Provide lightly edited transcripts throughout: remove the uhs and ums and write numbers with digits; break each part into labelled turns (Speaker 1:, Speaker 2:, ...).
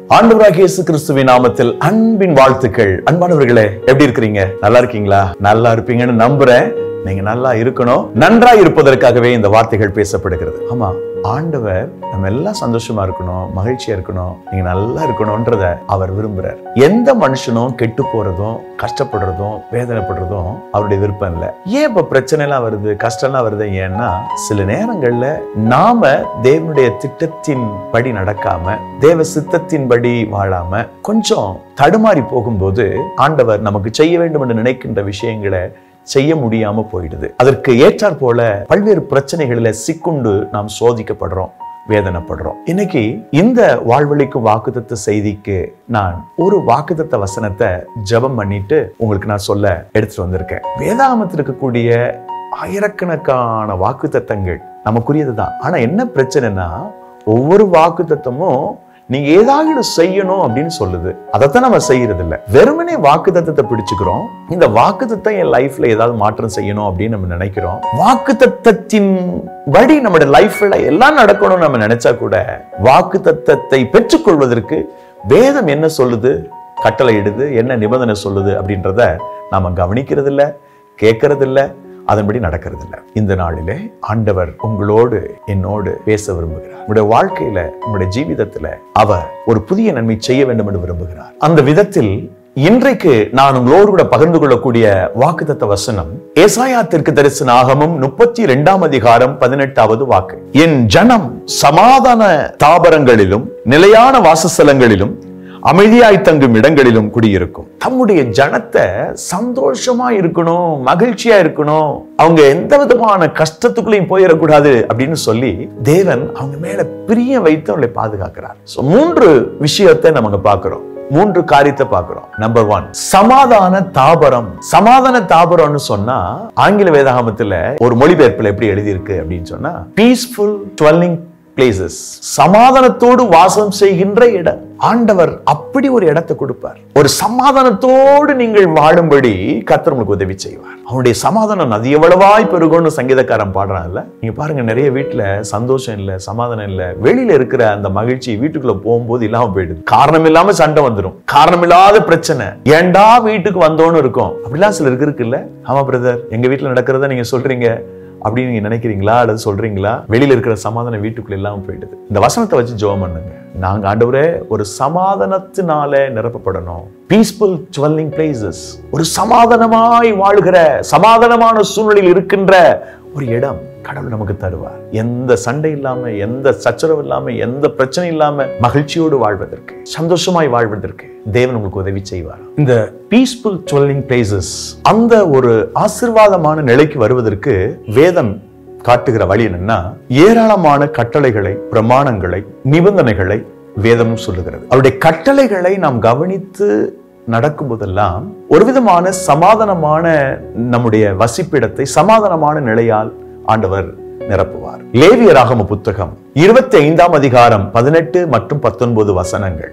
Speaker 1: ஆண்டவராகிய இயேசு கிறிஸ்துவின் நாமத்தில் அன்பின் வாழ்த்துக்கள். அன்பானவர்களே, எப்படி இருக்கிறீங்க? நல்லா இருக்கீங்களா? நல்லா இருப்பீங்கன்னு நம்புறேன். நீங்க நல்லா இருக்கணும். நன்றா இருப்பதற்காகவே இந்த வார்த்தைகள் பேசப்படுகிறது. ஆமா, ஆண்டவர் நம்ம எல்லாம் சந்தோஷமா இருக்கணும், மகிழ்ச்சியா இருக்கணும், நீங்க நல்லா இருக்கணும்ன்றத அவர் விரும்புறார். எந்த மனுஷனும் கெட்டு போறதும், கஷ்டப்படுறதும், வேதனைப்படுறதும் அவருடைய விருப்பம் இல்லை. ஏன் இப்ப பிரச்சனை எல்லாம் வருது, கஷ்டம் எல்லாம் வருது? ஏன்னா சில நேரங்கள்ல நாம தேவனுடைய திட்டத்தின் படி நடக்காம, தேவ சித்தத்தின்படி வாழாம கொஞ்சம் தடுமாறி போகும்போது ஆண்டவர் நமக்கு செய்ய வேண்டும் என்று நினைக்கின்ற விஷயங்களை செய்ய முடியாம போயிடுது. அதற்கு ஏற்றாற் போல பல்வேறு பிரச்சனைகளில சிக்குண்டு நாம் சோதிக்கப்படுறோம், வேதனைப்படுறோம். இன்னைக்கு இந்த வாழ்வழிக்கும் வாக்குத்தத்த செய்திக்கு நான் ஒரு வாக்குத்தத்த வசனத்தை ஜெபம் பண்ணிட்டு உங்களுக்கு நான் சொல்ல எடுத்துட்டு வந்திருக்கேன். வேதாகமத்தில் இருக்கக்கூடிய ஆயிரக்கணக்கான வாக்குத்தத்தங்கள் நமக்குரியதுதான். ஆனா என்ன பிரச்சனைனா, ஒவ்வொரு வாக்குத்தத்தமும் நீங்க ஏதாவது செய்யணும் அப்படின்னு சொல்லுது. அதைத்தான் நம்ம செய்யறது இல்ல. வெறுமனே வாக்குத்தத்தத்தை பிடிச்சுக்கிறோம். இந்த வாக்குத்தத்தம் என் லைஃப்ல ஏதாவது மாற்றம் செய்யணும் அப்படின்னு நம்ம நினைக்கிறோம். வாக்குத்தத்தத்தின் படி நம்முடைய லைஃப்ல எல்லாம் நடக்கணும்னு நம்ம நினைச்சா கூட, வாக்குத்தத்தத்தை பெற்றுக்கொள்வதற்கு வேதம் என்ன சொல்லுது, கட்டளை இடுது, என்ன நிபந்தனை சொல்லுது அப்படின்றத நாம கவனிக்கிறது இல்ல, கேட்கறது இல்ல, அதன்படி நடக்கிறது இல்லை. இந்த நாளிலே ஆண்டவர் உங்களோடு என்னோடு பேச விரும்புகிறார். உங்களுடைய வாழ்க்கையில, உங்களுடைய ஜீவிதத்துல அவர் ஒரு புதிய நன்மை செய்ய வேண்டும் என்று விரும்புகிறார். அந்த விதத்தில் இன்றைக்கு நான் உங்களோடு கூட பகிர்ந்து கொள்ளக்கூடிய வாக்குத்தத்த வசனம் ஏசாயா தீர்க்கதரிசன ஆகமம் 32ஆம் அதிகாரம் 18வது வாக்கு. என் ஜனம் சமாதான தாபரங்களிலும் நிலையான வாசஸ்தலங்களிலும் அமைதியாய் தங்கும் இடங்களிலும் குடியிருக்கும். தம்முடைய ஜனத்தை சந்தோஷமா இருக்கணும், மகிழ்ச்சியா இருக்கணும், அவங்க எந்த விதமான கஷ்டத்துக்குள்ளேயும் போயிடக்கூடாது அப்படின்னு சொல்லி தேவன் அவங்க மேல பிரியம் வைத்து அவங்களை பாதுகாக்கிறார். 3 விஷயத்தை நம்ம பார்க்கிறோம், 3 காரியத்தை பார்க்கிறோம். நம்பர் 1, சமாதான தாபரம். சமாதான தாபரம்னு சொன்னா ஆங்கில வேதாகமத்துல ஒரு மொழிபெயர்ப்புல எப்படி எழுதியிருக்கு அப்படின்னு சொன்னா, பீஸ்ஃபுல் டுவெல்லிங் பிளேசஸ், சமாதானத்தோடு வாசம் செய்கின்ற இடம். ஆண்டவர் அப்படி ஒரு இடத்தை கொடுப்பார். ஒரு சமாதானத்தோடு நீங்கள் வாழும்படி கர்த்தர் உங்களுக்கு உதவி செய்வார். அவனுடைய சமாதானம் அது எவ்வளவாய் பெருகும்னு சங்கீதக்காரன் பாடுறான்ல. நீங்க பாருங்க, நிறைய வீட்டுல சந்தோஷம் இல்ல, சமாதானம் இல்ல, வெளியில இருக்கிற அந்த மகிழ்ச்சி வீட்டுக்குள்ள போகும்போது இல்லாம போயிடுது. காரணம் இல்லாம சண்டை வந்துடும், காரணம் இல்லாத பிரச்சனை, ஏண்டா வீட்டுக்கு வந்தோன்னு இருக்கும். அப்படிலாம் சிலருக்கு இருக்குல்ல. ஆமா பிரதர், எங்க வீட்டுல நடக்கிறத நீங்க சொல்றீங்க அப்படின்னு நீங்க நினைக்கிறீங்களா அல்லது சொல்றீங்களா? வெளியில இருக்கிற சமாதானம் வீட்டுக்குள்ள எல்லாம் போயிடுது. இந்த வசனத்தை வச்சு ஜெபம் பண்ணுங்க. நாங்க ஆண்டவரே ஒரு சமாதானத்தினால நிரப்பப்படணும். பீஸ்ஃபுல் டுவெல்லிங் பிளேசஸ், ஒரு சமாதானமாய் வாழ்கிற, சமாதானமான சூழ்நிலையில் இருக்கின்ற ஒரு இடம் கடவுள் நமக்கு தருவார். எந்த சண்டை இல்லாம, எந்த சச்சரவு இல்லாம, எந்த பிரச்சனை இல்லாம மகிழ்ச்சியோடு வாழ்வதற்கு, சந்தோஷமாய் வாழ்வதற்கு தேவன் உங்களுக்கு உதவி செய்வார். இந்த பீஸ்ஃபுல் டுவெல்லிங் பிளேசஸ், அந்த ஒரு ஆசீர்வாதமான நிலைக்கு வருவதற்கு வேதம் காட்டுகிற வழி என்னன்னா, ஏராளமான கட்டளைகளை, பிரமாணங்களை, நிபந்தனைகளை வேதம் சொல்லுகிறது. அவருடைய கட்டளைகளை நாம் கவனித்து நடக்கும் போதெல்லாம் ஒரு விதமான சமாதானமான நம்முடைய வசிப்பிடத்தை சமாதானமான நிலையால் ஆண்டவர் நிரப்புவார். லேவியராகம புத்தகம் 25ஆம் அதிகாரம் 18 மற்றும் 19 வசனங்கள்,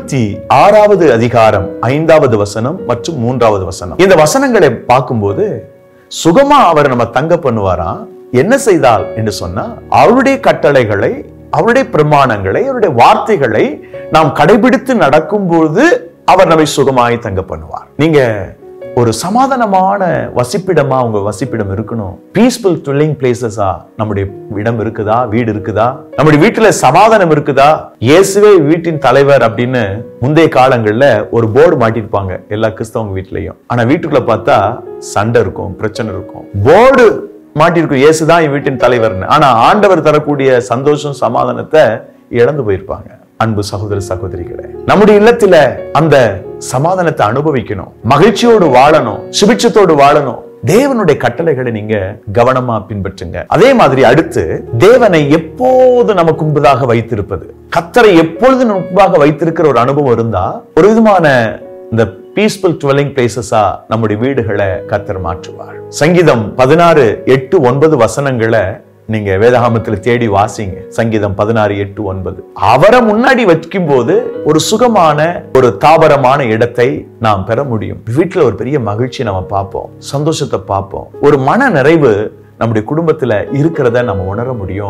Speaker 1: 26வது அதிகாரம் 5வது வசனம் மற்றும் 3வது வசனம். இந்த வசனங்களை பார்க்கும்போது சுகமா அவர் நம்ம தங்க பண்ணுவாராம். என்ன செய்தால் என்று சொன்னா, அவருடைய கட்டளைகளை, அவருடைய பிரமாணங்களை, அவருடைய வார்த்தைகளை நாம் கடைபிடித்து நடக்கும்போது அவர் நம்மை சுகமாய் தங்க பண்ணுவார். நீங்க ஒரு சமாதானமான வசிப்பிடமா உங்க வசிப்பிடம் இருக்கணும். பீஸ்ஃபுல் டுவெல்லிங் பிளேசஸா நம்முடைய இடம் இருக்குதா, வீடு இருக்குதா, நம்முடைய வீட்டுல சமாதானம் இருக்குதா? இயேசுவே வீட்டின் தலைவர் அப்படின்னு முந்தைய காலங்கள்ல ஒரு போர்டு மாட்டிருப்பாங்க எல்லா கிறிஸ்தவங்க வீட்லயும். ஆனா வீட்டுக்குள்ள பார்த்தா சண்டை இருக்கும், பிரச்சனை இருக்கும். போர்டு மாட்டிருக்கும், இயேசுதான் என் வீட்டின் தலைவர்னு. ஆனா ஆண்டவர் தரக்கூடிய சந்தோஷம், சமாதானத்தை இழந்து போயிருப்பாங்க. அன்பு சகோதர சகோதரிகளே, நம்முடைய இல்லத்துல அந்த சமாதானத்தை அனுபவிக்கணும், மகிழ்ச்சியோடு வாழணும், சுபிட்சத்தோடு வாழணும். தேவனுடைய கட்டளைகளை நீங்க கவனமா பின்பற்றுங்க. அதே மாதிரி அடுத்து, தேவனை எப்போது நமக்கு முன்பதாக வைத்திருப்பது, கர்த்தரை எப்பொழுது முன்பாக வைத்திருக்கிற ஒரு அனுபவம் இருந்தா ஒரு விதமான இந்த பீஸ்ஃபுல் டுவெல்லிங் பிளேசஸா நம்முடைய வீடுகளை கர்த்தர் மாற்றுவார். சங்கீதம் 16:8-9 வசனங்களை நீங்க வேதாகமத்தில் தேடி வாசிங்க. சங்கீதம் 16:8-9. அவரை முன்னாடி வைக்கும் போது ஒரு சுகமான, ஒரு தாபரமான இடத்தை நாம் பெற முடியும். வீட்டுல ஒரு பெரிய மகிழ்ச்சி நம்ம பார்ப்போம், சந்தோஷத்தை பார்ப்போம், ஒரு மன நிறைவு நம்முடைய குடும்பத்துல இருக்கிறத நம்ம உணர முடியும்.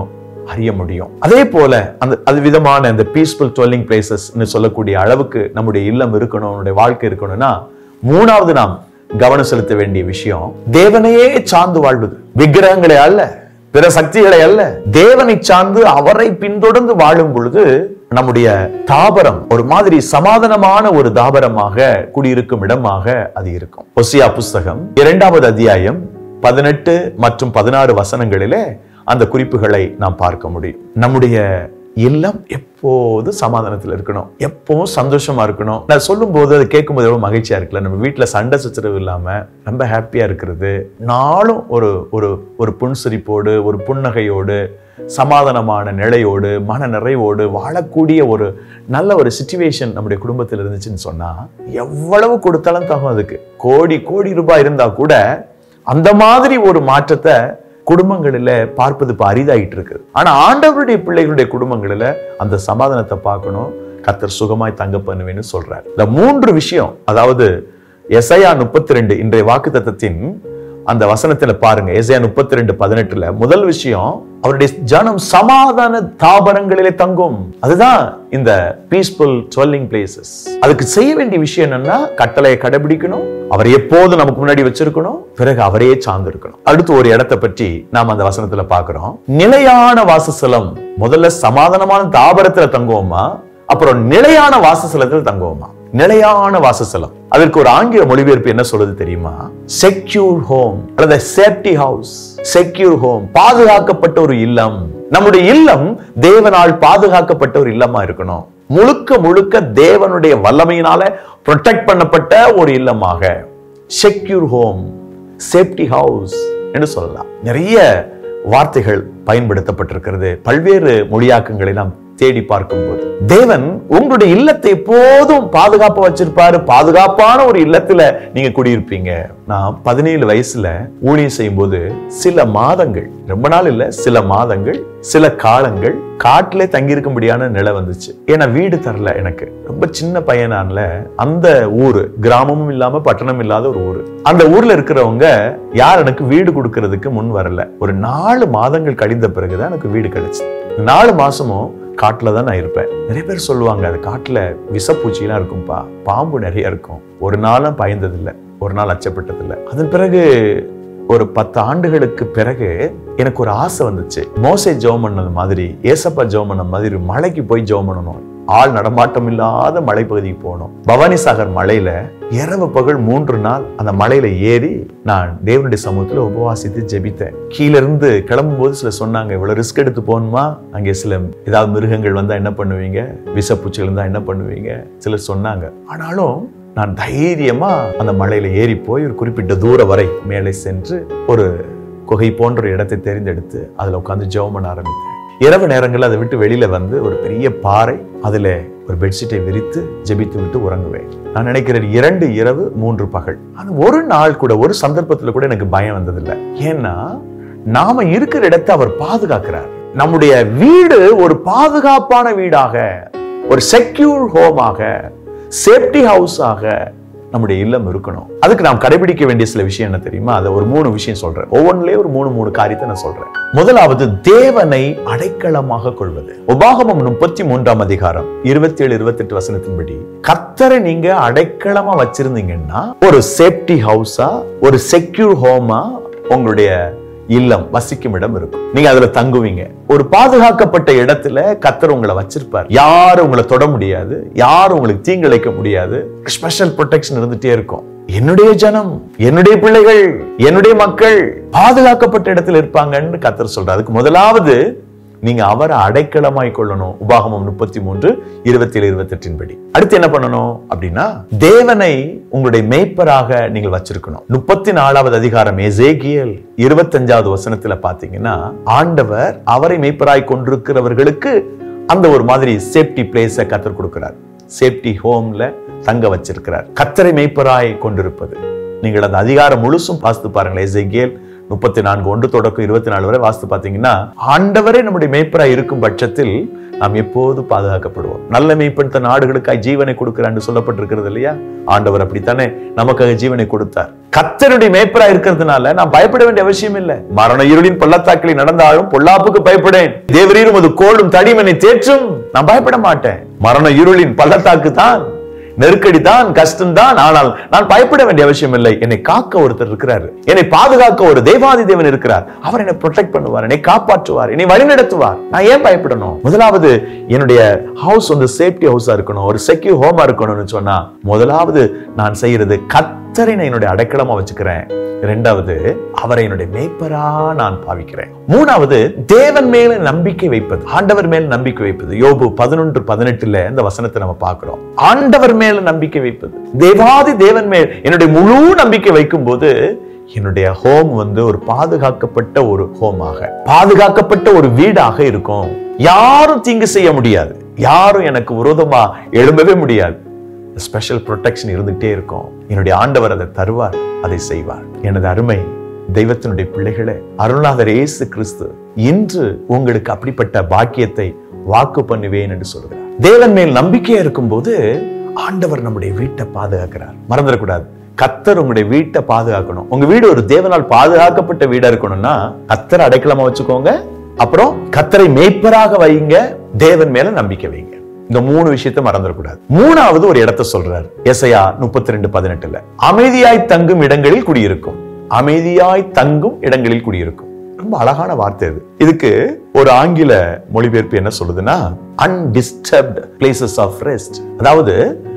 Speaker 1: அறிய முடியும். அதே போல அது விதமான இந்த பீஸ்ஃபுல் டுவெல்லிங் பிளேசஸ் சொல்லக்கூடிய அளவுக்கு நம்முடைய இல்லம் இருக்கணும், நம்முடைய வாழ்க்கை இருக்கணும்னா, மூணாவது நாம் கவனம் செலுத்த வேண்டிய விஷயம் தேவனையே சார்ந்து வாழ்வது. விக்கிரகங்களை அல்ல, பிற சக்திகளை அல்ல, தேவனை சார்ந்து அவரை பின்தொடர்ந்து வாழும் பொழுது நம்முடைய தாபரம் ஒரு மாதிரி சமாதானமான ஒரு தாபரமாக குடியிருக்கும் இடமாக அது இருக்கும். ஓசியா புஸ்தகம் 2வது அத்தியாயம் 18 மற்றும் 16 வசனங்களிலே அந்த குறிப்புகளை நாம் பார்க்க முடியும். நம்முடைய இல்லம் எப்போது சமாதானத்தில் இருக்கணும், எப்பவும் சந்தோஷமா இருக்கணும். நான் சொல்லும் போது அதை கேட்கும் போது எவ்வளவு மகிழ்ச்சியா இருக்குல்ல. நம்ம வீட்டுல சண்டை சச்சரவு இல்லாம ரொம்ப ஹாப்பியா இருக்கிறது, நாளும் ஒரு ஒரு ஒரு புன்சிரிப்போடு, ஒரு புன்னகையோடு, சமாதானமான நிலையோடு, மன நிறைவோடு வாழக்கூடிய ஒரு நல்ல ஒரு சிச்சுவேஷன் நம்முடைய குடும்பத்தில் இருந்துச்சுன்னு சொன்னா, எவ்வளவு கொடுத்தாலும் தகும். அதுக்கு கோடி கோடி ரூபாய் இருந்தா கூட அந்த மாதிரி ஒரு மாற்றத்தை குடும்பங்களில பார்ப்பது இப்ப அரிதாயிட்டு இருக்கு. ஆனா ஆண்டவருடைய பிள்ளைகளுடைய குடும்பங்களில அந்த சமாதானத்தை பார்க்கணும். கர்த்தர் சுகமாய் தங்க பண்ணுவேன்னு சொல்றாரு. இந்த 3 விஷயம், அதாவது எசையா 32 இன்றைய வாக்குத்தத்தத்தின் அந்த வசனத்துல பாருங்க. எசையா 32:18 முதல் விஷயம், அவருடைய ஜனம் சமாதான தாபரங்களிலே தங்கும். அதுதான் இந்த பீஸ்ஃபுல் டுவெல்லிங் பிளேசஸ். அதுக்கு செய்ய வேண்டிய விஷயம் என்னன்னா, கட்டளையை கடைபிடிக்கணும், அவர் எப்போது நமக்கு முன்னாடி வச்சிருக்கணும், பிறகு அவரையே சார்ந்து இருக்கணும். அடுத்து ஒரு இடத்தை பற்றி நாம் அந்த வசனத்துல பார்க்கிறோம். நிலையான வாசஸ்தலம். முதல்ல சமாதானமான தாபரத்துல தங்குவோமா, அப்புறம் நிலையான வாசஸ்தலத்தில் தங்குவோமா? நிலையான வாசஸ்தலம். அதற்கு ஒரு ஆங்கில மொழிபெயர்ப்பு என்ன சொல்லுது தெரியுமா? செக்யூர் ஹோம் அல்லது சேஃப்டி ஹவுஸ். செக்யூர் ஹோம், பாதுகாக்கப்பட்ட ஒரு இல்லம். நம்முடைய இல்லம் தேவனால் பாதுகாக்கப்பட்ட ஒரு இல்லமா இருக்கணும். முழுக்க முழுக்க தேவனுடைய வல்லமையினால ப்ரொடெக்ட் பண்ணப்பட்ட ஒரு இல்லமாக. செக்யூர் ஹோம், சேஃப்டி ஹவுஸ் என்று சொல்லலாம். நிறைய வார்த்தைகள் பயன்படுத்தப்பட்டிருக்கிறது. பல்வேறு மொழியாக்கங்களை நாம் தேடி பார்க்கும்போது தேவன் உங்களுடைய இல்லத்தை எப்போதும் பாதுகாப்பா வச்சிருப்பாரு. பாதுகாப்பான ஒரு இல்லத்துல நீங்க குடியிருப்பீங்க. நான் 17 வயசுல ஊழியம் செய்யும் போது சில மாதங்கள், ரொம்ப நாள் இல்ல, சில மாதங்கள், சில காலங்கள் காட்டிலே தங்கியிருக்கும்படியான நிலை வந்துச்சு. ஏன்னா வீடு தரல எனக்கு. ரொம்ப சின்ன பையனால அந்த ஊரு, கிராமமும் இல்லாம பட்டணம் இல்லாத ஒரு ஊரு. அந்த ஊர்ல இருக்கிறவங்க யார் எனக்கு வீடு கொடுக்கறதுக்கு முன் வரல. ஒரு 4 மாதங்கள் கழிந்த பிறகுதான் எனக்கு வீடு கிடைச்சு. 4 மாசமும் காட்டுல தான் நான் இருப்பேன். நிறைய பேர் சொல்லுவாங்க, அது காட்டுல விஷப்பூச்சி எல்லாம் இருக்கும்பா, பாம்பு நிறைய இருக்கும். ஒரு நாளும் பயந்ததில்லை, ஒரு நாள் அச்சப்பட்டதில்லை. அதன் பிறகு ஒரு 10 ஆண்டுகளுக்கு பிறகு எனக்கு ஒரு ஆசை வந்துச்சு. மோசே ஜெபம் பண்ணது மாதிரி, ஏசப்பா ஜெபம் பண்ண மாதிரி மலைக்கு போய் ஜெபம் பண்ணணும். ஆள் நடமாட்டம் இல்லாத மலைப்பகுதிக்கு போகணும். பவானி சாகர் மலையில இரவு பகல் 3 நாள் அந்த மலையில ஏறி நான் தேவனுடைய சமூகத்துல உபவாசித்து ஜெபித்தேன். கீழ இருந்து கிளம்பும் போது சில சொன்னாங்க, இவ்வளவு ரிஸ்க் எடுத்து போகணுமா, அங்கே சில ஏதாவது மிருகங்கள் வந்தா என்ன பண்ணுவீங்க, விஷப்பூச்சிகள் இருந்தா என்ன பண்ணுவீங்க, சிலர் சொன்னாங்க. ஆனாலும் நான் தைரியமா அந்த மலையில ஏறி போய் ஒரு குறிப்பிட்ட தூரம் வரை மேலே சென்று ஒரு குகை போன்ற ஒரு இடத்தை தேர்ந்தெடுத்து அதுல உட்கார்ந்து ஜெபம் பண்ண ஆரம்பித்தேன். இரவு நேரங்கள் அதை விட்டு வெளியில வந்து ஒரு பெரிய பாறை, அதுல ஒரு பெட்ஷீட்டை விரித்து ஜெபித்து விட்டு உறங்குவேன். நான் நினைக்கிறேன் 2 இரவு 3 பகல். ஆனா ஒரு நாள் கூட, ஒரு சந்தர்ப்பத்துல கூட எனக்கு பயம் வந்ததில்லை. ஏன்னா நாம இருக்கிற இடத்தை அவர் பாதுகாக்கிறார். நம்முடைய வீடு ஒரு பாதுகாப்பான வீடாக, ஒரு செக்யூர் ஹோமாக, சேஃப்டி ஹவுஸாக நம்முடைய இல்லம் இருக்கணும். அதுக்கு நாம் கடைபிடிக்க வேண்டிய சில விஷயம் என்ன தெரியுமா? அதை ஒரு 3 விஷயம் சொல்றேன். ஒவ்வொன்றிலே ஒரு 3 காரியத்தை நான் சொல்றேன். முதலாவது, தேவனை அடைக்கலமாக கொள்வது. உபாகமம் 33ஆம் அதிகாரம் 27-28 வசனத்தின்படி, கர்த்தரை நீங்க அடைக்கலமா வச்சிருந்தீங்கன்னா ஒரு சேஃப்டி ஹவுஸா, ஒரு செக்யூர் ஹோமா உங்களுடைய இல்லம், வசிக்கும் இடம் இருக்கும். நீங்க அதுல தங்குவீங்க. ஒரு பாதுகாக்கப்பட்ட இடத்துல கர்த்தர் உங்களை வச்சிருப்பார். யாரும் உங்களை தொட முடியாது, யாரும் உங்களுக்கு தீங்கிழைக்க முடியாது. ஸ்பெஷல் ப்ரொடெக்ஷன் இருந்துட்டே இருக்கும். என்னுடைய ஜனம், என்னுடைய பிள்ளைகள், என்னுடைய மக்கள் பாதுகாக்கப்பட்ட இடத்துல இருப்பாங்கன்னு கர்த்தர் சொல்றார். அதுக்கு முதலாவது நீங்க அவரை அடைக்கலமாய் கொள்ளணும். உபாகமம் 33:27-28 படி. அடுத்து என்ன பண்ணணும் அப்படின்னா, தேவனை உங்களுடைய மேய்ப்பராக நீங்கள் வச்சிருக்கணும். 34வது அதிகாரம் எசேக்கியேல் 25வது வசனத்துல பாத்தீங்கன்னா, ஆண்டவர் அவரை மேய்ப்பராய் கொண்டிருக்கிறவர்களுக்கு அந்த ஒரு மாதிரி சேஃப்டி பிளேஸை கர்த்தர் கொடுக்கிறார். சேஃப்டி ஹோம்ல தங்க வச்சிருக்கிறார். கர்த்தரை மேய்ப்பராய் கொண்டிருப்பது. நீங்கள் அந்த அதிகாரம் முழுசும் பார்த்து பாருங்களேன். எசேக்கியேல் 34 1 தொடக்கம் 24 வரை வாசித்து பாத்தீங்கன்னா, ஆண்டவரே நம்முடைய மேய்ப்பராய் இருக்கும் பட்சத்தில் நாம் எப்போது பாதுகாக்கப்படுவோம். நல்ல மேய்ப்பன் தன் ஆடுகளுக்காய் ஜீவனை கொடுக்கிறான்னு சொல்லப்பட்டிருக்கிறது இல்லையா? ஆண்டவர் அப்படித்தானே நமக்காக ஜீவனை கொடுத்தார். கர்த்தருடைய மேய்ப்பராய் இருக்கிறதுனால நான் பயப்பட வேண்டிய அவசியம் இல்லை. மரண இருளின் பள்ளத்தாக்கில் நடந்தாலும் பொல்லாப்புக்கு பயப்படேன், தேவரீர் உமது கோலும் தடியும் என்னை தேற்றும். நான் பயப்பட மாட்டேன். மரண இருளின் பள்ளத்தாக்கு தான், நெருக்கடி தான், கஷ்டம் தான், ஆனால் நான் பயப்பட வேண்டிய அவசியம் இல்லை. என்னை காக்க ஒருத்தர் இருக்கிறார், என்னை பாதுகாக்க ஒரு தேவாதி தேவன் இருக்கிறார். அவர் என்னை ப்ரொடெக்ட் பண்ணுவார், என்னை காப்பாற்றுவார், என்னை வழிநடத்துவார். நான் ஏன் பயப்படணும்? முதலாவது என்னுடைய ஹவுஸ் வந்து சேஃப்டி ஹவுஸா இருக்கணும், ஒரு செக்யூர் ஹோமா இருக்கணும்னு சொன்னா, முதலாவது நான் செய்யறது கர்த்தரை என்னுடைய அடைக்கலமா வச்சுக்கிறேன். இரண்டாவது, அவரை என்னுடைய மேய்ப்பரா நான் பாவிக்கிறேன். மூணாவது, தேவன் மேல நம்பிக்கை வைப்பது, ஆண்டவர் மேல நம்பிக்கை வைப்பது. யோபு 11:18 இந்த வசனத்தை நம்ம பார்க்கிறோம். ஆண்டவர் மேல நம்பிக்கை வைப்பது, தேவாதி தேவன் மேல் என்னுடைய முழு நம்பிக்கை வைக்கும் போது என்னுடைய ஹோம் வந்து ஒரு பாதுகாக்கப்பட்ட ஒரு ஹோமாக, பாதுகாக்கப்பட்ட ஒரு வீடாக இருக்கும். யாரும் தீங்கு செய்ய முடியாது, யாரும் எனக்கு விரோதமா எழும்பவே முடியாது. ஸ்பெஷல் ப்ரொடெக்ஷன் இருந்துகிட்டே இருக்கும். என்னுடைய ஆண்டவர் அதை தருவார், அதை செய்வார். எனது அருமை தெய்வத்தினுடைய பிள்ளைகளே, அருள்நாதர் இயேசு கிறிஸ்து இன்று உங்களுக்கு அப்படிப்பட்ட பாக்கியத்தை வாக்கு பண்ணுவேன் என்று சொல்கிறார். தேவன் மேல் நம்பிக்கையா இருக்கும் போது ஆண்டவர் நம்முடைய வீட்டை பாதுகாக்கிறார். மறந்துடக்கூடாது, கர்த்தர் உங்களுடைய வீட்டை பாதுகாக்கணும். உங்க வீடு ஒரு தேவனால் பாதுகாக்கப்பட்ட வீடா இருக்கணும்னா கர்த்தரை அடைக்கலமா வச்சுக்கோங்க, அப்புறம் கர்த்தரை மேய்ப்பராக வைங்க, தேவன் மேல நம்பிக்கை வைங்க. இந்த 3 விஷயத்தை மறந்துடக்கூடாது. மூணாவது ஒரு இடத்தை சொல்றார், எசையா 32:18. அமைதியாய் தங்கும் இடங்களில் குடியிருக்கும், அமைதியாய் தங்கும் இடங்களில் குடியிருக்கும். ரொம்ப அழகான வார்த்தை இது. இதுக்கு ஒரு ஆங்கில மொழிபெயர்ப்பு என்ன சொல்லுதுன்னா, அன்டிஸ்டர்ப்ட் பிளேசஸ் ஆஃப் ரெஸ்ட், அதாவது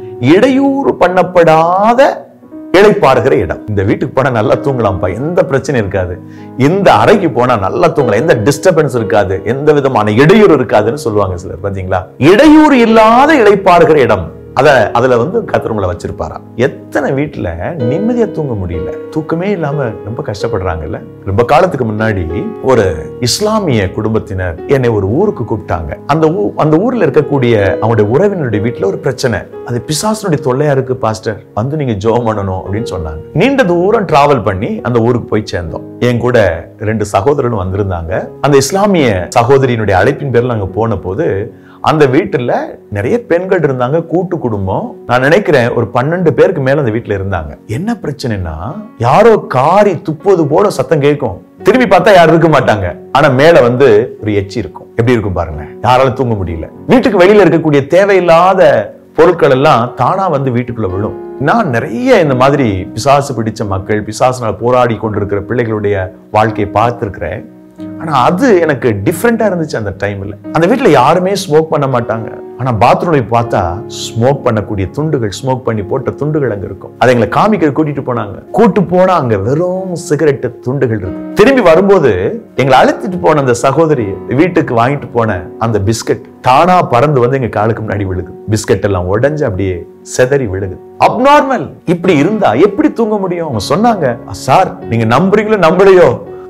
Speaker 1: இடையூறு பண்ணப்படாத இளைப்பாறுகிற இடம். இந்த வீட்டுக்கு போனா நல்லா தூங்கலாம்ப்பா, எந்த பிரச்சனையும் இருக்காது. இந்த அறைக்கு போனா நல்லா தூங்கலாம், எந்த டிஸ்டர்பன்ஸ் இருக்காது, எந்த விதமான இடையூறு இருக்காதுன்னு சொல்லுவாங்க சிலர். பாத்தீங்களா? இடையூறு இல்லாத இளைப்பாறுகிற இடம், அதுல வந்து கர்த்தர் உங்களை வச்சிருப்பாராம். எத்தனை வீட்டுல நிம்மதியா தூங்க முடியல, தூக்கமே இல்லாம ரொம்ப கஷ்டப்படுறாங்கல்ல. ரொம்ப காலத்துக்கு முன்னாடி ஒரு இஸ்லாமிய குடும்பத்தினர் என்னை ஒரு ஊருக்கு கூப்பிட்டாங்க. அந்த ஊர்ல இருக்கக்கூடிய அவங்களுடைய உறவினருடைய வீட்டுல ஒரு பிரச்சனை, அது பிசாசனுடைய தொல்லையா இருக்கு பாஸ்டர், வந்து நீங்க ஜெபம் பண்ணணும் அப்படின்னு சொன்னாங்க. நீண்ட தூரம் டிராவல் பண்ணி அந்த ஊருக்கு போய் சேர்ந்தோம். என் கூட 2 சகோதரர்களும் வந்திருந்தாங்க. அந்த இஸ்லாமிய சகோதரியினுடைய அழைப்பின் பேர்ல நாங்க போன போது அந்த வீட்டுல நிறைய பெண்கள் இருந்தாங்க, கூட்டு குடும்பம். நான் நினைக்கிறேன் ஒரு 12 பேருக்கு மேல அந்த வீட்டுல இருந்தாங்க. என்ன பிரச்சனைனா, யாரோ காரி துப்புவது போல சத்தம் கேட்கும், திரும்பி பார்த்தா யாரும் இருக்க மாட்டாங்க, ஆனா மேல வந்து ஒரு எச்சி இருக்கும். எப்படி இருக்கும் பாருங்க, யாராலும் தூங்க முடியல. வீட்டுக்கு வெளியில இருக்கக்கூடிய தேவையில்லாத பொருட்கள் எல்லாம் தானா வந்து வீட்டுக்குள்ள விழும். நான் நிறைய இந்த மாதிரி பிசாசு பிடிச்ச மக்கள், பிசாசுனால போராடி கொண்டிருக்கிற பிள்ளைகளுடைய வாழ்க்கையை பார்த்திருக்கிறேன். ஆனா அது எனக்கு டிஃப்ரெண்டா இருந்துச்சு. அந்த டைம்ல அந்த வீட்டுல யாருமே ஸ்மோக் பண்ண மாட்டாங்க, ஆனா பாத்ரூம்ல பார்த்தா ஸ்மோக் பண்ணக்கூடிய துண்டுகள், ஸ்மோக் பண்ணி போட்ட துண்டுகள் அங்க இருக்கும். அதை எங்களை காமிக்க கூட்டிட்டு போனாங்க. கூட்டு போனா அங்க வெறும் சிகரெட் துண்டுகள் இருக்கு. திரும்பி வரும்போது எங்களை அழைத்துட்டு போன அந்த சகோதரி வீட்டுக்கு வாங்கிட்டு போன அந்த பிஸ்கட் தானா பறந்து வந்து எங்க காலுக்கு முன்னாடி விழுகுது. பிஸ்கட் எல்லாம் உடைஞ்சு அப்படியே செதறி விழுகுது. அப்நார்மல். இப்படி இருந்தா எப்படி தூங்க முடியும்? அவங்க சொன்னாங்க, சார் நீங்க நம்புறீங்களோ நம்பலையோ,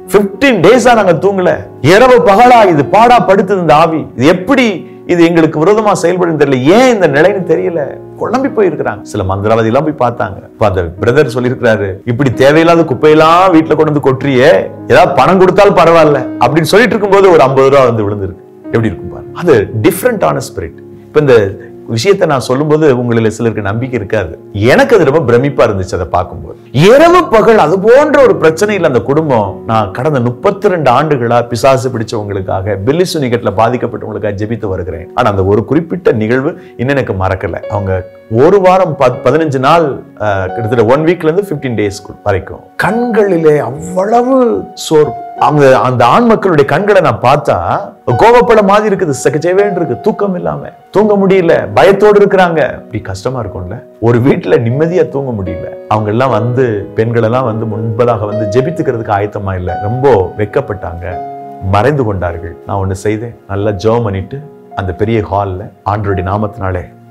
Speaker 1: 15 டேஸா நாங்க தூங்கல, இரவு பகலா இது பாடா படுத்தது இந்த ஆவி, இது எப்படி இது எங்களுக்கு விரோதமா செயல்படும் தெரியல, ஏன் இந்த நிலைன்னு தெரியல, குழம்பி போயிருக்கிறாங்க. சில மந்திரவாதி எல்லாம் போய் பார்த்தாங்க. அந்த பிரதர் சொல்லியிருக்கிறாரு, இப்படி தேவையில்லாத குப்பையெல்லாம் வீட்டுல கொண்டு வந்து கொட்டுறியே, ஏதாவது பணம் கொடுத்தாலும் பரவாயில்ல அப்படின்னு சொல்லிட்டு இருக்கும் போது ஒரு 50 ரூபா வந்து விழுந்திருக்கு. எப்படி இருக்கும் பாரு. அது டிஃப்ரெண்டான ஸ்பிரிட். இப்ப இந்த விஷயத்தை நான் சொல்லும்போது உங்களில சிலருக்கு நம்பிக்கை இருக்காது. எனக்கு அது ரொம்ப பிரமிப்பா இருந்துச்சு அதை பார்க்கும்போது. இரவு பகல் அது போன்ற ஒரு பிரச்சனை இல்ல அந்த குடும்பம். நான் கடந்த 32 ஆண்டுகளா பிசாசு பிடிச்சவங்களுக்காக, பில்லி சுனிகட்ல பாதிக்கப்பட்டவங்களுக்காக ஜெபித்து வருகிறேன். ஆனா அந்த ஒரு குறிப்பிட்ட நிகழ்வு இன்னும் எனக்கு மறக்கல. அவங்க ஒரு வாரம் 15 நாள், கிட்டத்தட்ட 1 வீக்ல இருந்து 15 டேஸ் வரைக்கும் கண்களிலே அவ்வளவு சோர்வு. அந்த ஆண் மக்களுடைய கண்களை நான் பார்த்தா கோபப்பட மாதிரி இருக்குது, சகஜவேன் இருக்கு, தூக்கம் இல்லாம தூங்க முடியல, பயத்தோடு இருக்கிறாங்க. இப்படி கஷ்டமா இருக்கும்ல, ஒரு வீட்டுல நிம்மதியா தூங்க முடியல. அவங்க எல்லாம் வந்து, பெண்கள் எல்லாம் வந்து முன்பதாக வந்து ஜெபித்துக்கிறதுக்கு ஆயத்தமா இல்ல, ரொம்ப வெக்கப்பட்டாங்க, மறைந்து கொண்டார்கள். நான் ஒண்ணு செய்தேன், நல்லா ஜெபம் பண்ணிட்டு அந்த பெரிய ஹால்ல ஆண்டவருடைய நாமத்தினாலே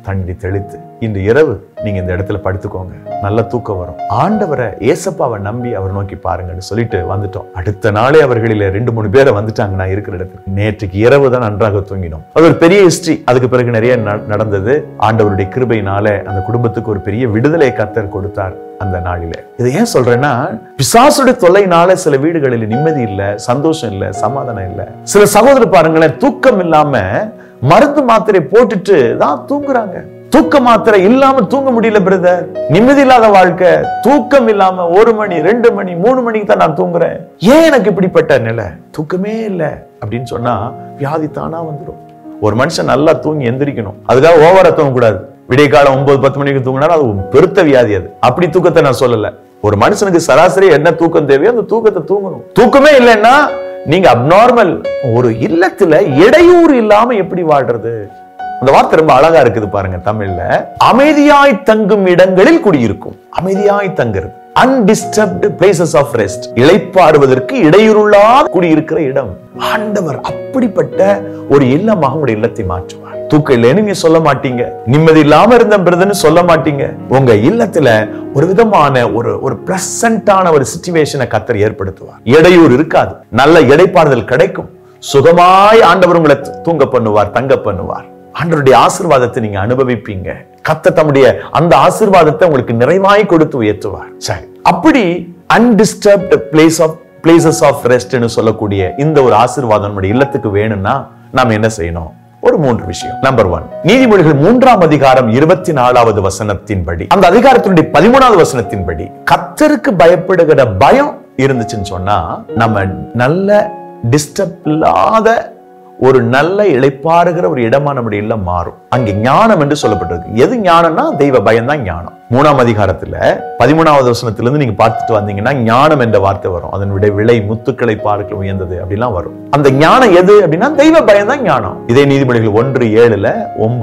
Speaker 1: தண்ணி தெளித்து இன்று இரவு நீங்க இந்த இடத்துல படுத்துக்கோங்க, நல்ல தூக்கம் வரும். ஆண்டவரை ஏசப்பாவை நம்பி அவர் நோக்கி பாருங்கன்னு சொல்லிட்டு வந்துட்டோம். அடுத்த நாளே அவர்களில 2-3 பேரை வந்துட்டாங்க நான் இருக்கிற இடத்துக்கு. நேற்றுக்கு இரவு தான் நன்றாக தூங்கினோம். அது ஒரு பெரிய ஹிஸ்டரி. அதுக்கு பிறகு நிறைய நடந்தது. ஆண்டவருடைய கிருபையினால அந்த குடும்பத்துக்கு ஒரு பெரிய விடுதலை கர்த்தர் கொடுத்தார் அந்த நாளில. இதை ஏன் சொல்றேன்னா, பிசாசுடைய தொல்லைனால சில வீடுகளில் நிம்மதி இல்ல, சந்தோஷம் இல்ல, சமாதானம் இல்ல. சில சகோதரர் பாருங்களேன், தூக்கம் இல்லாம மருந்து மாத்திரை போட்டுட்டு தான் தூங்குறாங்க. தூக்க மாத்திரை இல்லாம தூங்க முடியல பிரதர், நிம்மதி இல்லாத வாழ்க்கை. தூக்கம் இல்லாம 1 மணி 2 மணி 3 மணிக்கு தான் நான் தூங்குறேன். ஏன் எனக்கு இப்படிப்பட்ட நிலை? தூக்கமே இல்ல அப்படின்னு சொன்னா வியாதி தானா வந்துடும். ஒரு மனுஷன் நல்லா தூங்கி எந்திரிக்கணும், அதுக்காக ஓவரா தூங்க கூடாது. விடிய காலம் 9-10 மணிக்கு தூங்கினா அது பெருத்த வியாதி. அது அப்படி தூக்கத்தை நான் சொல்லல. ஒரு மனுஷனுக்கு சராசரி என்ன தூக்கம் தேவையோ அந்த தூக்கத்தை தூங்கணும். தூக்கமே இல்லைன்னா நீங்க அப்நார்மல். ஒரு இல்லத்துல இடையூறு இல்லாம எப்படி வாழ்றது? அந்த வார்த்தை ரொம்ப அழகா இருக்குது பாருங்க தமிழ்ல. அமைதியாய் தங்கும் இடங்களில் குடியிருக்கும். அமைதியாய் தங்குறது, undisturbed places of rest. இளைப்பாறுவதற்கு இடையூறுள்ளாத குடியிருக்கிற இடம். ஆண்டவர் அப்படிப்பட்ட ஒரு இல்லமாக உங்களுடைய இல்லத்தை மாற்றுவார். தூக்கம் இல்லைன்னு நீங்க சொல்ல மாட்டீங்க, நிம்மதி இல்லாம இருந்த பிரதன்னு சொல்ல மாட்டீங்க. உங்க இல்லத்துல ஒரு விதமான ஒரு பிளசன்டான ஒரு சிச்சுவேஷனை கர்த்தர் ஏற்படுத்துவார். இடையூறு இருக்காது, நல்ல இடைப்பாறுதல் கிடைக்கும். சுகமாய் ஆண்டவர் உங்களை தூங்க பண்ணுவார், தங்க பண்ணுவார். ஆண்டவருடைய ஆசீர்வாதத்தை நீங்க அனுபவிப்பீங்க. கர்த்தர் தம்முடைய அந்த ஆசீர்வாதத்தை உங்களுக்கு நிறைவாய் கொடுத்து உயர்த்துவார். சரி, அப்படி undisturbed places of rest ன்னு சொல்லக்கூடிய இந்த ஒரு ஆசீர்வாதம் நம்முடைய இல்லத்துக்கு வேணும்னா நாம என்ன செய்யணும்? ஒரு 3 விஷயம். நம்பர் 1, நீதிமொழிகள் 3ஆம் அதிகாரம் 24வது வசனத்தின்படி, அந்த அதிகாரத்தினுடைய 13வது வசனத்தின்படி கர்த்தருக்கு பயப்படுகிற பயம் இருந்துச்சுன்னு சொன்னா நம்ம நல்ல டிஸ்டர்ப் இல்லாத ஒரு நல்ல இளைப்பாறுகிற ஒரு இடமா நம்முடைய இல்லம் மாறும். அங்கே ஞானம் என்று சொல்லப்பட்டிருக்கு. எது ஞானம்னா தெய்வ பயம் தான் ஞானம். 3ஆம் அதிகாரத்துல 13வது வசனத்திலிருந்து நீங்க பார்த்துட்டு வந்தீங்கன்னா ஞானம் என்ற வார்த்தை வரும். அதனுடைய விலை முத்துக்களை பார்க்க உயர்ந்தது அப்படிலாம் வரும். அந்த ஞானம் எது அப்படின்னா தெய்வ பயம் தான் ஞானம். இதே நீதிமொழிகள் 1:7,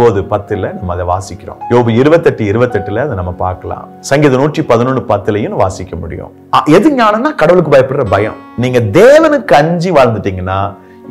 Speaker 1: 9:10 நம்ம அதை வாசிக்கிறோம். யோபு 28:28 அதை நம்ம பார்க்கலாம். சங்கீதம் 111:10 வாசிக்க முடியும். எது ஞானம்னா கடவுளுக்கு பயப்படுற பயம். நீங்க தேவனுக்கு அஞ்சி வாழ்ந்துட்டீங்கன்னா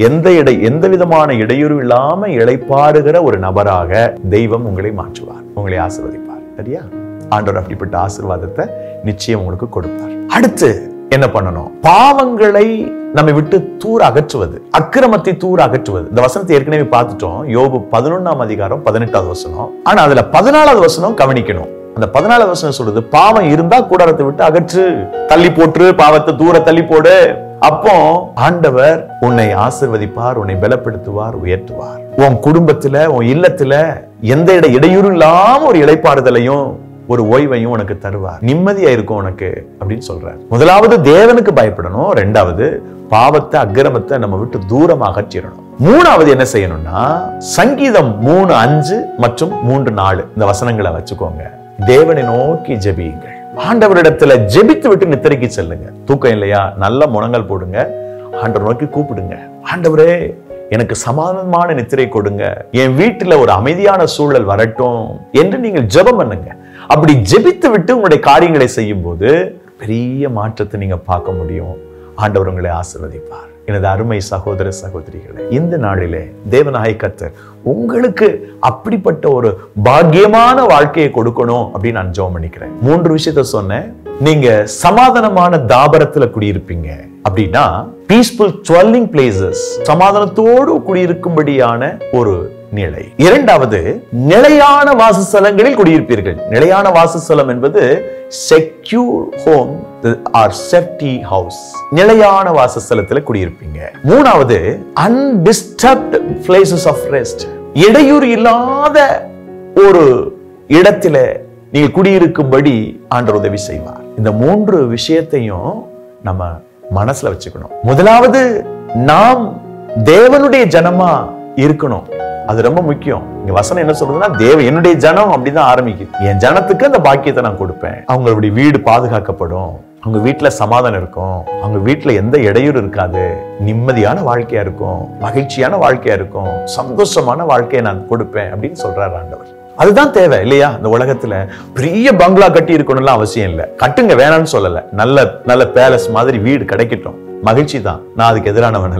Speaker 1: எந்த விதமான இடையூறு இல்லாம இளைப்பாறுகிற ஒரு நபராக தெய்வம் உங்களை மாற்றுவார், உங்களை ஆசீர்வதிப்பார். சரியா? ஆண்டவர் அப்படிப்பட்ட ஆசீர்வாதத்தை நிச்சயம் உங்களுக்கு கொடுப்பார். அடுத்து என்ன பண்ணணும்? பாவங்களை நம்மை விட்டு தூர அகற்றுவது, அக்கிரமத்தை தூர அகற்றுவது. இந்த வசனத்தை ஏற்கனவே பார்த்துட்டோம். யோபு 11ஆம் அதிகாரம் 18வது வசனம். ஆனா அதுல 14வது வசனம் கவனிக்கணும். அந்த 14வது வசனம் சொல்றது, பாவம் இருந்தா கூடாரத்தை விட்டு அகற்று, தள்ளி போட்டு பாவத்தை தூர தள்ளி போடு. அப்போ ஆண்டவர் உன்னை ஆசீர்வதிப்பார், உன்னை பலப்படுத்துவார், உயர்த்துவார். உன் குடும்பத்துல, உன் இல்லத்துல எந்த இடையூறு இல்லாம ஒரு இளைப்பாறுதலையும் ஒரு ஓய்வையும் உனக்கு தருவார். நிம்மதியா இருக்கும் உனக்கு அப்படின்னு சொல்றார். முதலாவது தேவனுக்கு பயப்படணும். 2வது பாவத்தை அக்கிரமத்தை நம்ம விட்டு தூரமாக அகற்றிடணும். 3வது என்ன செய்யணும்னா, சங்கீதம் 3:5 மற்றும் 3:4 இந்த வசனங்களை வச்சுக்கோங்க. தேவனை நோக்கி ஜெபியுங்கள். ஆண்டவரிடத்துல ஜெபித்து விட்டு நித்திரைக்கு செல்லுங்க. தூக்கம் இல்லையா? நல்ல முழங்கல் போடுங்க, ஆண்டவர் நோக்கி கூப்பிடுங்க. ஆண்டவரே எனக்கு சமாதானமான நித்திரை கொடுங்க, என் வீட்டுல ஒரு அமைதியான சூழல் வரட்டும் என்று நீங்கள் ஜெபம் பண்ணுங்க. அப்படி ஜெபித்து விட்டு உங்களுடைய காரியங்களை செய்யும் போது பெரிய மாற்றத்தை நீங்க பார்க்க முடியும். ஆண்டவர் உங்களை ஆசீர்வதிப்பார். எனது அருமை சகோதர சகோதரிகளே, இந்த நாளிலே தேவனாகிய கர்த்தர் உங்களுக்கு அப்படிப்பட்ட ஒரு பாக்கியமான வாழ்க்கையை கொடுக்கணும் அப்படின்னு நான் ஜெபம் பண்ணிக்கிறேன். 3 விஷயத்த சொன்னேன். நீங்க சமாதானமான தாபரத்துல குடியிருப்பீங்க அப்படின்னா, பீஸ்ஃபுல் டுவெல்லிங் பிளேசஸ், சமாதானத்தோடு குடியிருக்கும்படியான ஒரு நிலை. 2வது, நிலையான வாசஸ்தலங்களில் குடியிருப்பீர்கள். நிலையான வாசஸ்தலம் என்பது secure home or safety house. நிலையான வாசஸ்தலத்துல குடியிருப்பீங்க. 3வது, அன்டிஸ்டர்ப்ட் பிளேசஸ் ஆஃப் ரெஸ்ட். இடையூறு இல்லாத ஒரு இடத்துல நீங்க குடியிருக்கும்படி ஆண்டவர் உதவி செய்வார். இந்த 3 விஷயத்தையும் நம்ம மனசுல வச்சுக்கணும். முதலாவது, நாம் தேவனுடைய ஜனமா இருக்கணும். அது ரொம்ப முக்கியம். இங்க வசனம் என்ன சொல்றதுன்னா, என்னுடைய ஜனம் அப்படிதான் ஆரம்பிக்குது. என் ஜனத்துக்கு அந்த பாக்கியத்தை நான் கொடுப்பேன். அவங்களுடைய வீடு பாதுகாக்கப்படும், அவங்க வீட்டுல சமாதானம் இருக்கும், அவங்க வீட்டுல எந்த இடையூறு இருக்காது, நிம்மதியான வாழ்க்கையா இருக்கும், மகிழ்ச்சியான வாழ்க்கையா இருக்கும், சந்தோஷமான வாழ்க்கையை நான் கொடுப்பேன் அப்படின்னு சொல்றாரு ஆண்டவர். அதுதான் தேவை இல்லையா? இந்த உலகத்துல பெரிய பங்களா கட்டி இருக்கணும்லாம் அவசியம் இல்லை. கட்டுங்க, வேணாம்னு சொல்லல. நல்ல நல்ல பேலஸ் மாதிரி வீடு கிடைக்கட்டும், மகிழ்ச்சி தான். நான் அதுக்கு எதிரானவன் அல்ல.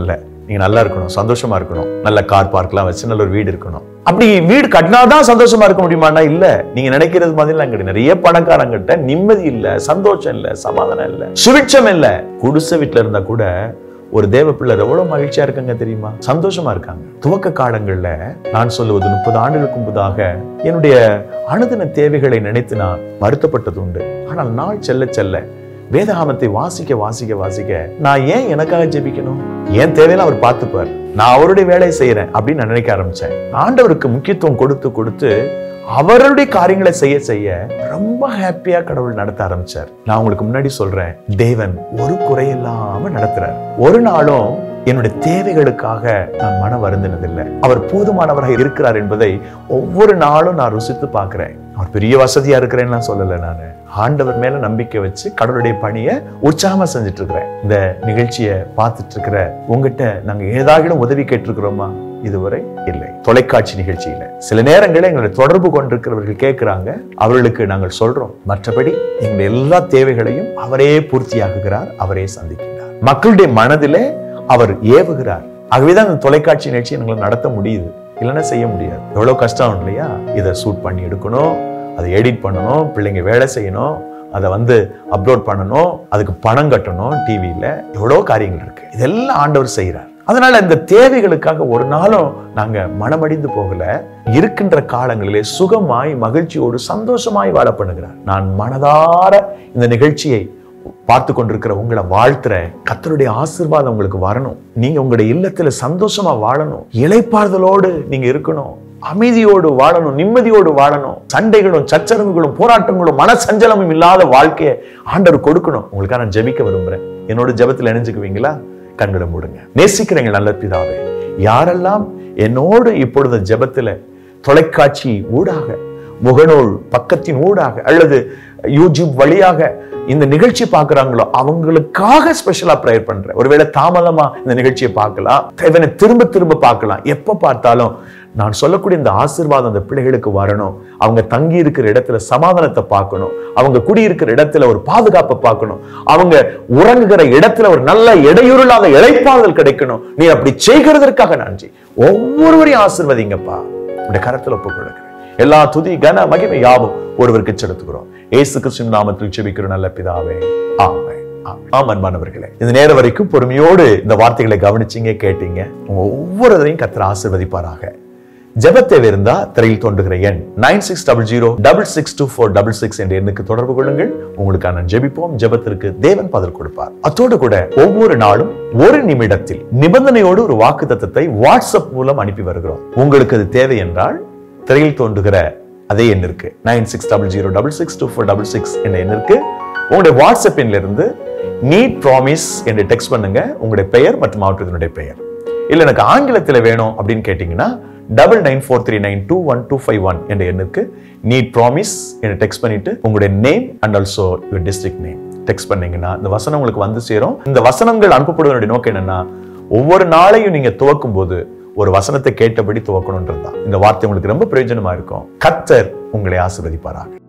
Speaker 1: நீங்க நல்லா இருக்கணும், சந்தோஷமா இருக்கணும், நல்ல கார் பார்க்லாம் வச்சு நல்ல ஒரு வீடு இருக்கணும். அப்படி வீடு கட்டினாதான் சந்தோஷமா இருக்க முடியுமானா இல்ல. நீங்க நினைக்கிறது மாதிரி கிடையாது. நிறைய பணக்காரங்கிட்ட நிம்மதி இல்ல, சந்தோஷம் இல்ல, சமாதானம் இல்ல, சுபிட்சம் இல்ல. குடிசை வீட்டுல இருந்தா கூட ஒரு தேவ பிள்ளை எவ்வளவு மகிழ்ச்சியா இருக்காங்க தெரியுமா, சந்தோஷமா இருக்காங்க. துவக்க காலங்கள்ல நான் சொல்லுவது 30 ஆண்டுகளுக்கு முன்பதாக என்னுடைய அனுதின தேவைகளை நினைத்து நான் வருத்தப்பட்டது உண்டு. ஆனால் நாள் செல்ல செல்ல வேதாகமத்தை வாசிக்க வாசிக்க வாசிக்க நான் ஏன் எனக்காக ஜெபிக்கணும், ஏன் தேவையில அவர் பார்த்துப்பார், நான் அவருடைய வேலையை செய்யறேன் அப்படின்னு நான் நினைக்க ஆரம்பிச்சேன். ஆண்டவருக்கு முக்கியத்துவம் கொடுத்து கொடுத்து அவருடைய காரியங்களை செய்ய செய்ய ரொம்ப ஹாப்பியா கடவுள் நடத்த ஆரம்பிச்சார். நான் உங்களுக்கு முன்னாடி சொல்றேன், தேவன் ஒரு குறையில்லாம நடத்துறார். ஒரு நாளும் என்னுடைய தேவைகளுக்காக நான் மன வருந்தினதில்லை. அவர் போதுமானவராக இருக்கிறார் என்பதை ஒவ்வொரு நாளும் நான் ருசித்து பார்க்கிறேன். அவர் பெரிய வசதியா இருக்கிறேன்னு சொல்லல, நானு ஆண்டவர் மேல நம்பிக்கை வச்சு கடவுளுடைய பணியை உற்சாகமா செஞ்சுட்டு இருக்கிறேன். இந்த நிகழ்ச்சியை பார்த்துட்டு இருக்கிற உங்ககிட்ட நாங்க ஏதாவது உதவி கேட்டிருக்கிறோமா? இதுவரை இல்லை. தொலைக்காட்சி நிகழ்ச்சியில சில நேரங்களில் எங்களை தொடர்பு கொண்டிருக்கிறவர்கள் கேட்கிறாங்க, அவர்களுக்கு நாங்கள் சொல்றோம். மற்றபடி எங்களுடைய எல்லா தேவைகளையும் அவரே பூர்த்தியாக்குகிறார், அவரே சந்திக்கிறார். மக்களுடைய மனதிலே அவர் ஏவுகிறார். ஆகவேதான் இந்த தொலைக்காட்சி நிகழ்ச்சி எங்களை நடத்த முடியுது, இல்லைன்னா செய்ய முடியாது. எவ்வளவு கஷ்டம் இல்லையா? இதை ஷூட் பண்ணி எடுக்கணும், அதை எடிட் பண்ணணும், பிள்ளைங்க வேலை செய்யணும், அதை அப்லோட் பண்ணணும், அதுக்கு பணம் கட்டணும், டிவியில எவ்வளவு காரியங்கள் இருக்கு. இதெல்லாம் ஆண்டவர் செய்யறார். அதனால இந்த தேவைகளுக்காக ஒரு நாளும் நாங்க மனமடிந்து போகல. இருக்கின்ற காலங்களிலே சுகமாய் மகிழ்ச்சியோடு சந்தோஷமாய் வாழ பண்ணுகிறார். நான் மனதார இந்த நிகழ்ச்சியை பார்த்து கொண்டிருக்கிற உங்களை வாழ்த்துறேன். கர்த்தருடைய ஆசீர்வாதம் உங்களுக்கு வரணும். நீங்க உங்களுடைய இல்லத்துல சந்தோஷமா வாழணும், இளைப்பாறுதலோடு நீங்க இருக்கணும், அமைதியோடு வாழணும், நிம்மதியோடு வாழணும். சண்டைகளும் சச்சரவுகளும் போராட்டங்களும் மனசஞ்சலமும் இல்லாத வாழ்க்கையை ஆண்டவர் கொடுக்கணும். உங்களுக்காக நான் ஜெபிக்க விரும்புறேன். என்னோட ஜெபத்துல இணைஞ்சுக்குவீங்களா? கண்களை மூடுங்க. நேசிக்கிறீங்க நல்ல பிதாவே, யாரெல்லாம் என்னோடு இப்பொழுது ஜெபத்துல தொலைக்காட்சி ஊடாக, முகநூல் பக்கத்தின் ஊடாக அல்லது யூடியூப் வழியாக இந்த நிகழ்ச்சி பார்க்கிறாங்களோ அவங்களுக்காக ஸ்பெஷலா பிரேயர் பண்றேன். ஒருவேளை தாமதமா இந்த நிகழ்ச்சியை பார்க்கலாம், தேவனை திரும்ப திரும்ப பார்க்கலாம். எப்ப பார்த்தாலும் நான் சொல்லக்கூடிய இந்த ஆசீர்வாதம் அந்த பிள்ளைகளுக்கு வரணும். அவங்க தங்கி இருக்கிற இடத்துல சமாதானத்தை பார்க்கணும், அவங்க குடியிருக்கிற இடத்துல ஒரு பாதுகாப்பை பார்க்கணும், அவங்க உறங்குகிற இடத்துல ஒரு நல்ல இடையூறில்லாத இளைப்பாறுதல் கிடைக்கணும். நீ அப்படி செய்கிறதற்காக நன்றி. ஒவ்வொருவரையும் ஆசீர்வதிங்கப்பா. உடைய கரத்துல ஒப்புக் கொடுக்கிறேன். எல்லா துதி கன மகிமை யாவும் ஒருவருக்கு செலுத்துகிறோம். இயேசு கிறிஸ்துவின் நாமத்தில் ஜெபிக்கிறோம் நல்ல பிதாவே, ஆமென். ஆம் அன்பானவர்களே, இந்த நேரம் வரைக்கும் பொறுமையோடு இந்த வார்த்தைகளை கவனிச்சீங்க, கேட்டீங்க. உங்க ஒவ்வொருவரையும் கர்த்தர் ஆசீர்வதிப்பாராக. ஜெபத் தேவை இருந்தா திரையில் தோன்றுகிற எண் 9600662466 என்ற எண்ணுக்கு தொடர்பு கொள்ளுங்கள். உங்களுக்கான ஜெபிப்போம். ஜெபத்திற்கு தேவன் பதில் கொடுப்பார். அத்தோடு கூட ஒவ்வொரு நாளும் ஒரு நிமிடத்தில் நிபந்தனையோடு ஒரு வாக்குத்தத்தத்தை வாட்ஸ்அப் மூலம் அனுப்பி வருகிறோம். உங்களுக்கு அது தேவை என்றால் திரையில் தோன்றுகிற அதே எண்ணிற்கு 9600662466 என்ற எண்ணிற்கு உங்களுடைய வாட்ஸ்அப் எண்ணில் இருந்து நீட் ப்ராமிஸ் என்று டெக்ஸ்ட் பண்ணுங்க. உங்களுடைய பெயர் மற்றும் மாவட்டத்தினுடைய பெயர். இல்ல எனக்கு ஆங்கிலத்தில் வேணும் அப்படின்னு கேட்டீங்கன்னா 9943921251 என்ற எண்ணுக்கு நீட் ப்ராமிஸ் என்று டெக்ஸ்ட் பண்ணிட்டு உங்களுடைய name and also your district name text பண்ணீங்கன்னா இந்த வசனம் உங்களுக்கு வந்து சேரும். இந்த வசனங்கள் அனுப்பப்படுவதனுடைய நோக்கம் என்னன்னா, ஒவ்வொரு நாளையும் நீங்க துவக்கும் போது ஒரு வசனத்தை கேட்டபடி துவக்கணும்ன்றதுதான். இந்த வார்த்தை உங்களுக்கு ரொம்ப பிரயோஜனமா இருக்கும். கர்த்தர் உங்களை ஆசீர்வதிப்பாராக.